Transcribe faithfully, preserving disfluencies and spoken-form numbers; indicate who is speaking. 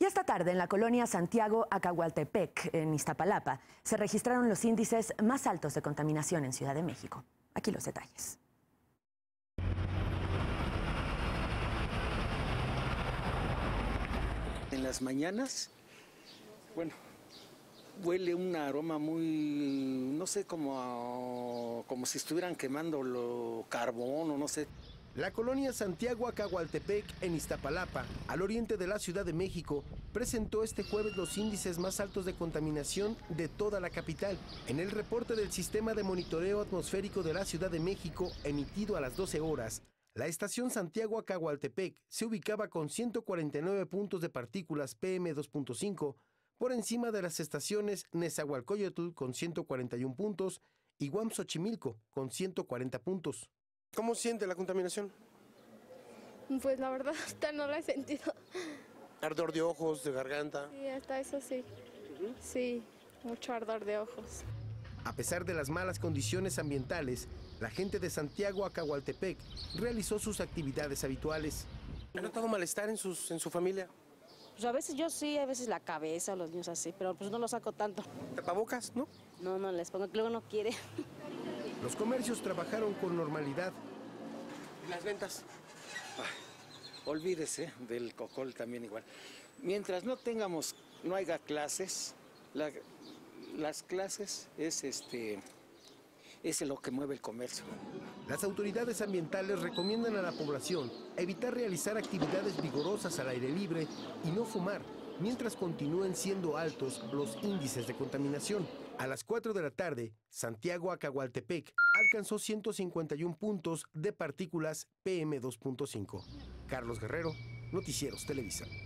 Speaker 1: Y esta tarde, en la colonia Santiago Acahualtepec, en Iztapalapa, se registraron los índices más altos de contaminación en Ciudad de México. Aquí los detalles.
Speaker 2: En las mañanas, bueno, huele un aroma muy, no sé, como, a, como si estuvieran quemando lo carbón o no sé.
Speaker 3: La colonia Santiago Acahualtepec, en Iztapalapa, al oriente de la Ciudad de México, presentó este jueves los índices más altos de contaminación de toda la capital. En el reporte del Sistema de Monitoreo Atmosférico de la Ciudad de México, emitido a las doce horas, la estación Santiago Acahualtepec se ubicaba con ciento cuarenta y nueve puntos de partículas P M dos punto cinco, por encima de las estaciones Nezahualcóyotl con ciento cuarenta y un puntos y Guam-Xochimilco con ciento cuarenta puntos. ¿Cómo siente la contaminación?
Speaker 4: Pues la verdad hasta no la he sentido.
Speaker 3: Ardor de ojos, de garganta.
Speaker 4: Sí, hasta eso sí. Sí, mucho ardor de ojos.
Speaker 3: A pesar de las malas condiciones ambientales, la gente de Santiago Acahualtepec realizó sus actividades habituales. ¿Ha notado malestar en, sus, en su familia?
Speaker 5: Pues a veces yo sí, a veces la cabeza, los niños así, pero pues no lo saco tanto.
Speaker 3: ¿Tapabocas, no?
Speaker 5: No, no les pongo, que luego no quiere.
Speaker 3: Los comercios trabajaron con normalidad. ¿Y las ventas?
Speaker 2: Ah, olvídese del cocol también igual. Mientras no tengamos, no haya clases, la, las clases es, este, es lo que mueve el comercio.
Speaker 3: Las autoridades ambientales recomiendan a la población evitar realizar actividades vigorosas al aire libre y no fumar, mientras continúen siendo altos los índices de contaminación. A las cuatro de la tarde, Santiago Acahualtepec alcanzó ciento cincuenta y un puntos de partículas P M dos punto cinco. Carlos Guerrero, Noticieros Televisa.